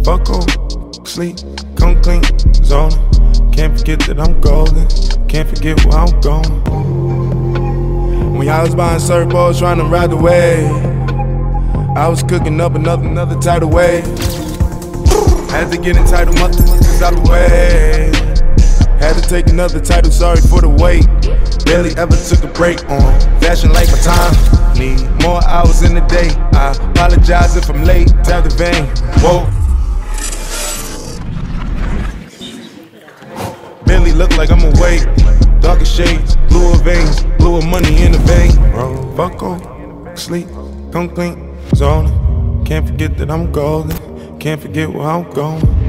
Buckle, sleep, come clean, zone. Can't forget that I'm golden, can't forget where I'm going. When y'all was buying surfboards trying to ride the wave, I was cooking up another tidal wave. Had to get entitled, motherfuckers out the way. Had to take another title, sorry for the wait. Barely ever took a break on fashion like my time. Need more hours in the day. I apologize if I'm late. Tap the vein. Whoa. Barely look like I'm awake. Darker shades, bluer veins, bluer money in the vein. Buckle, sleep, come clean, zone. Can't forget that I'm golden. Can't forget where I'm going.